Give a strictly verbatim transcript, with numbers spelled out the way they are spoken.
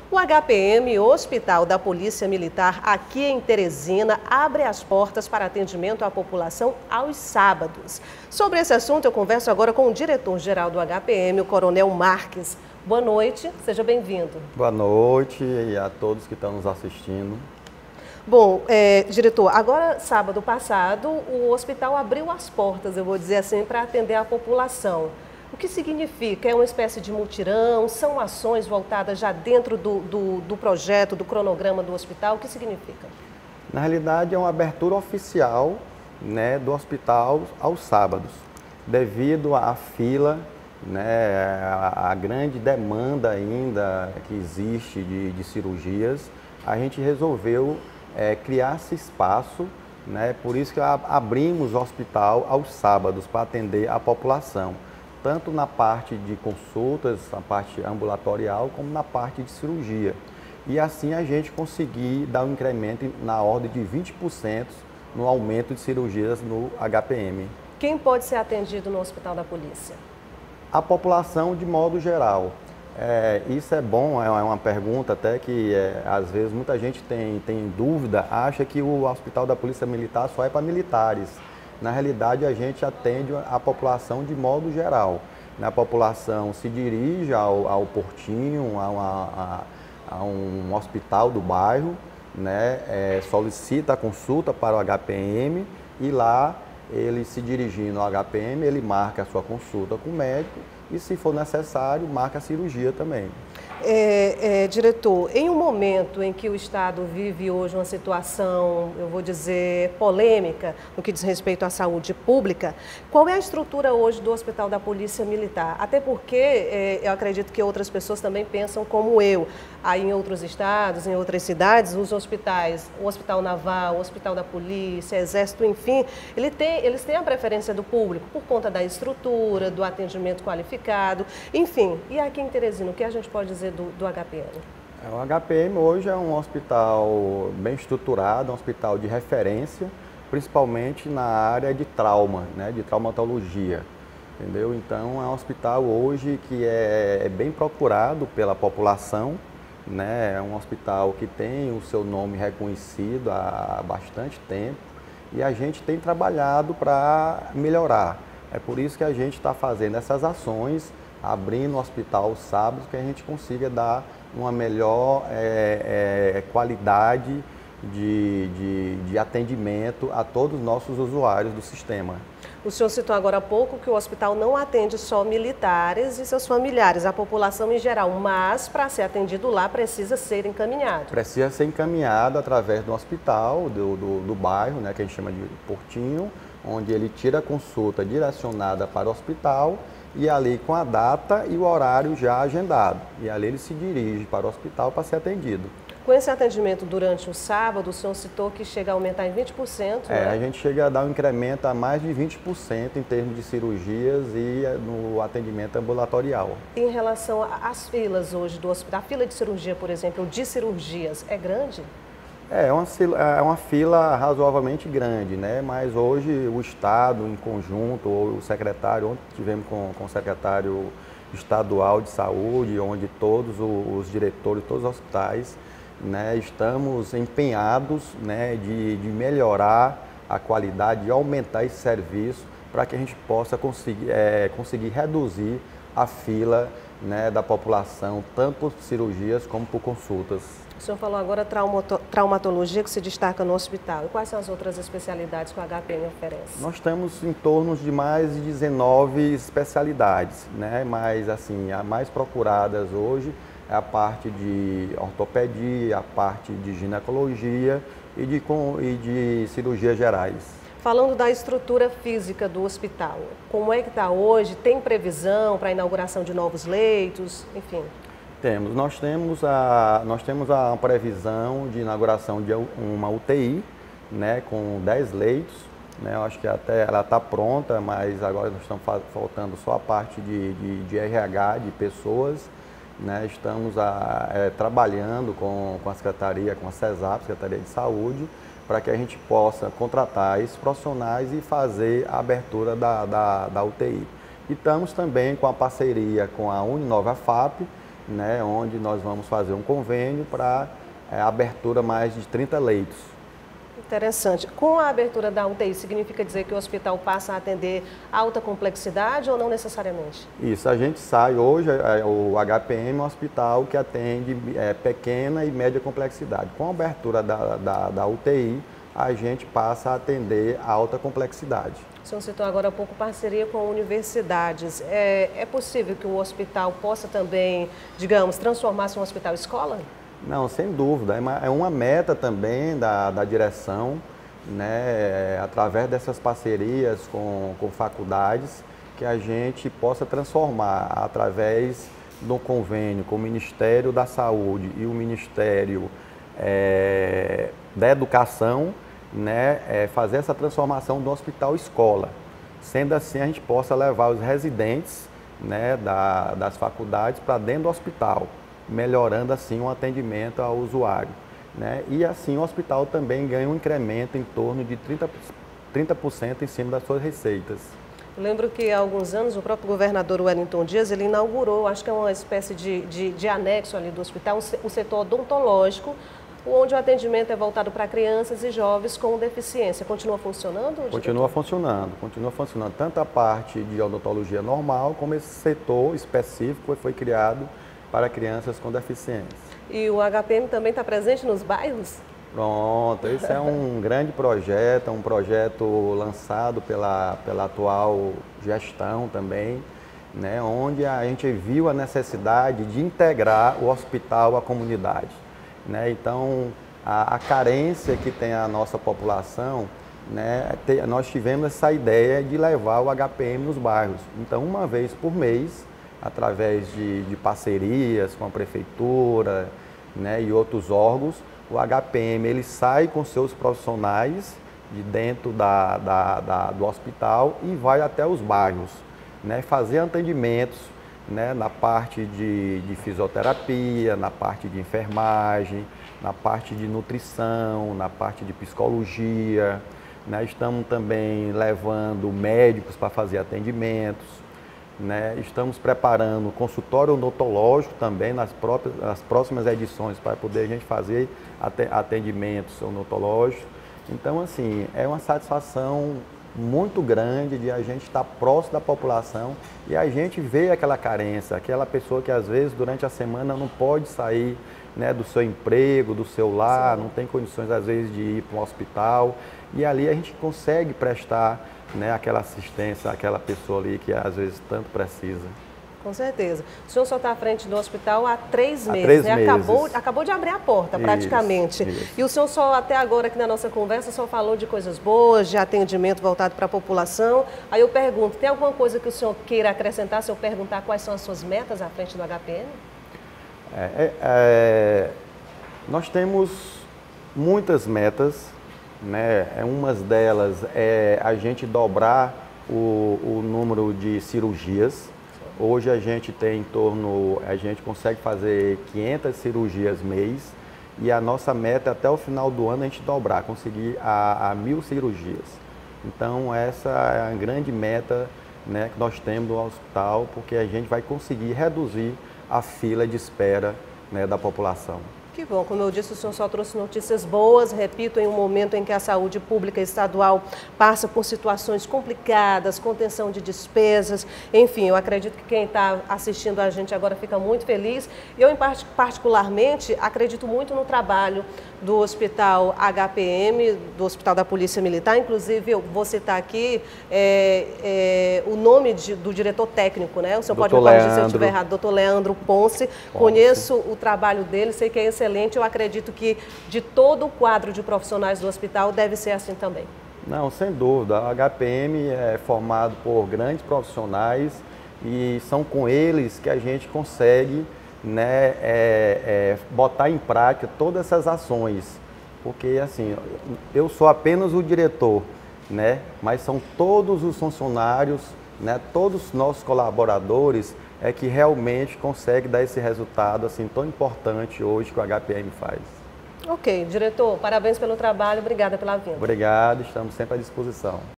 O H P M, Hospital da Polícia Militar, aqui em Teresina, abre as portas para atendimento à população aos sábados. Sobre esse assunto, eu converso agora com o diretor-geral do H P M, o Coronel Marques. Boa noite, seja bem-vindo. Boa noite e a todos que estão nos assistindo. Bom, é, diretor, agora, sábado passado, o hospital abriu as portas, eu vou dizer assim, para atender a população. O que significa? É uma espécie de mutirão? São ações voltadas já dentro do, do, do projeto, do cronograma do hospital? O que significa? Na realidade, é uma abertura oficial, né, do hospital aos sábados, devido à fila, né, a, a grande demanda ainda que existe de, de cirurgias. A gente resolveu é, criar esse espaço, né, por isso que abrimos o hospital aos sábados para atender a população, tanto na parte de consultas, na parte ambulatorial, como na parte de cirurgia. E assim a gente conseguir dar um incremento na ordem de vinte por cento no aumento de cirurgias no H P M. Quem pode ser atendido no Hospital da Polícia? A população de modo geral. É, isso é bom, é uma pergunta até que é, às vezes muita gente tem, tem dúvida, acha que o Hospital da Polícia Militar só é para militares. Na realidade, a gente atende a população de modo geral. A população se dirige ao, ao portinho, a, uma, a, a um hospital do bairro, né, é, solicita a consulta para o H P M e lá, ele se dirigindo ao H P M, ele marca a sua consulta com o médico e, se for necessário, marca a cirurgia também. É, é, diretor, em um momento em que o Estado vive hoje uma situação, eu vou dizer, polêmica no que diz respeito à saúde pública, qual é a estrutura hoje do Hospital da Polícia Militar? Até porque é, eu acredito que outras pessoas também pensam como eu. Aí em outros estados, em outras cidades, os hospitais, o Hospital Naval, o Hospital da Polícia, Exército, enfim, ele tem, eles têm a preferência do público por conta da estrutura, do atendimento qualificado, enfim. E aqui em Teresina, o que a gente pode dizer do, do H P M? O H P M hoje é um hospital bem estruturado, um hospital de referência, principalmente na área de trauma, né, de traumatologia. Entendeu? Então é um hospital hoje que é, é bem procurado pela população, né? É um hospital que tem o seu nome reconhecido há bastante tempo e a gente tem trabalhado para melhorar. É por isso que a gente está fazendo essas ações, abrindo o hospital aos sábados, que a gente consiga dar uma melhor é, é, qualidade de, de, de atendimento a todos os nossos usuários do sistema. O senhor citou agora há pouco que o hospital não atende só militares e seus familiares, a população em geral, mas para ser atendido lá precisa ser encaminhado. Precisa ser encaminhado através do hospital, do, do, do bairro, né, que a gente chama de portinho, onde ele tira a consulta direcionada para o hospital e ali com a data e o horário já agendado. E ali ele se dirige para o hospital para ser atendido. Com esse atendimento durante o sábado, o senhor citou que chega a aumentar em vinte por cento, É, né? a gente chega a dar um incremento a mais de vinte por cento em termos de cirurgias e no atendimento ambulatorial. Em relação às filas hoje do hospital, a fila de cirurgia, por exemplo, de cirurgias, é grande? É, é uma, é uma fila razoavelmente grande, né? Mas hoje o Estado, em conjunto, ou o secretário, ontem tivemos com, com o secretário estadual de saúde, onde todos os diretores, todos os hospitais, né, estamos empenhados, né, de, de melhorar a qualidade, de aumentar esse serviço para que a gente possa conseguir, é, conseguir reduzir a fila, né, da população, tanto por cirurgias como por consultas. O senhor falou agora traumatologia que se destaca no hospital. E quais são as outras especialidades que o H P M oferece? Nós temos em torno de mais de dezenove especialidades, né, mas assim, as mais procuradas hoje é a parte de ortopedia, a parte de ginecologia e de, e de cirurgias gerais. Falando da estrutura física do hospital, como é que está hoje? Tem previsão para a inauguração de novos leitos? Enfim. Temos. Nós temos a, nós temos a previsão de inauguração de uma U T I, né, com dez leitos. Né, eu acho que até ela está pronta, mas agora nós estamos faltando só a parte de, de, de R H, de pessoas. Né, estamos a, é, trabalhando com, com a Secretaria, com a CESAP, Secretaria de Saúde, para que a gente possa contratar esses profissionais e fazer a abertura da, da, da U T I. E estamos também com a parceria com a Uninova F A P, né, onde nós vamos fazer um convênio para é, abertura mais de trinta leitos. Interessante. Com a abertura da U T I, significa dizer que o hospital passa a atender alta complexidade ou não necessariamente? Isso, a gente sai hoje, o H P M é um hospital que atende é, pequena e média complexidade. Com a abertura da, da, da U T I, a gente passa a atender alta complexidade. O senhor citou agora há pouco parceria com universidades. É, é possível que o hospital possa também, digamos, transformar-se em um hospital escola? Não, sem dúvida. É uma meta também da, da direção, né, através dessas parcerias com, com faculdades, que a gente possa transformar através do convênio com o Ministério da Saúde e o Ministério é, da Educação, né, é, fazer essa transformação do hospital escola. Sendo assim, a gente possa levar os residentes, né, da, das faculdades para dentro do hospital, melhorando assim o atendimento ao usuário, né? E assim o hospital também ganha um incremento em torno de trinta por cento em cima das suas receitas. Eu lembro que há alguns anos o próprio governador Wellington Dias, ele inaugurou, acho que é uma espécie de, de, de anexo ali do hospital, o setor odontológico, onde o atendimento é voltado para crianças e jovens com deficiência. Continua funcionando? Continua diretor? funcionando, continua funcionando tanto a parte de odontologia normal, como esse setor específico que foi criado para crianças com deficiência. E o H P M também está presente nos bairros? Pronto, esse é um grande projeto, é um projeto lançado pela, pela atual gestão também, né, onde a gente viu a necessidade de integrar o hospital à comunidade. Né? Então, a, a carência que tem a nossa população, né, te, nós tivemos essa ideia de levar o H P M nos bairros. Então, uma vez por mês, através de, de parcerias com a prefeitura, né, e outros órgãos, o H P M ele sai com seus profissionais de dentro da, da, da, do hospital e vai até os bairros, né, fazer atendimentos, né, na parte de, de fisioterapia, na parte de enfermagem, na parte de nutrição, na parte de psicologia. Né, estamos também levando médicos para fazer atendimentos. Né, estamos preparando consultório odontológico também nas, próprias, nas próximas edições para poder a gente fazer atendimentos odontológicos. Então, assim, é uma satisfação muito grande de a gente estar próximo da população e a gente vê aquela carência, aquela pessoa que às vezes durante a semana não pode sair, né, do seu emprego, do seu lar, Sim. não tem condições às vezes de ir para um hospital e ali a gente consegue prestar, né, aquela assistência àquela pessoa ali que às vezes tanto precisa. Com certeza. O senhor só está à frente do hospital há três meses, há três né? meses. Acabou, acabou de abrir a porta, isso, praticamente. Isso. E o senhor só, até agora aqui na nossa conversa, só falou de coisas boas, de atendimento voltado para a população. Aí eu pergunto, tem alguma coisa que o senhor queira acrescentar, se eu perguntar quais são as suas metas à frente do H P M? É, é, é, nós temos muitas metas, né? Umas delas é a gente dobrar o, o número de cirurgias. Hoje a gente tem em torno, a gente consegue fazer quinhentas cirurgias mês e a nossa meta é até o final do ano a gente dobrar, conseguir a, a mil cirurgias. Então essa é a grande meta, né, que nós temos no hospital, porque a gente vai conseguir reduzir a fila de espera, né, da população. Que bom, como eu disse, o senhor só trouxe notícias boas, repito, em um momento em que a saúde pública estadual passa por situações complicadas, contenção de despesas, enfim, eu acredito que quem está assistindo a gente agora fica muito feliz. Eu, em part particularmente, acredito muito no trabalho do Hospital H P M, do Hospital da Polícia Militar, inclusive eu vou citar aqui é, é, o nome de, do diretor técnico, né? O senhor pode me corrigir se eu estiver errado, doutor Leandro Ponce. Ponce. Conheço o trabalho dele, sei que é excelente, eu acredito que de todo o quadro de profissionais do hospital deve ser assim também. Não, sem dúvida, a H P M é formado por grandes profissionais e são com eles que a gente consegue, né, é, é, botar em prática todas essas ações, porque assim, eu sou apenas o diretor, né, mas são todos os funcionários, né, todos os nossos colaboradores é que realmente consegue dar esse resultado assim tão importante hoje que o H P M faz. Ok, diretor, parabéns pelo trabalho, obrigada pela vinda. Obrigado, estamos sempre à disposição.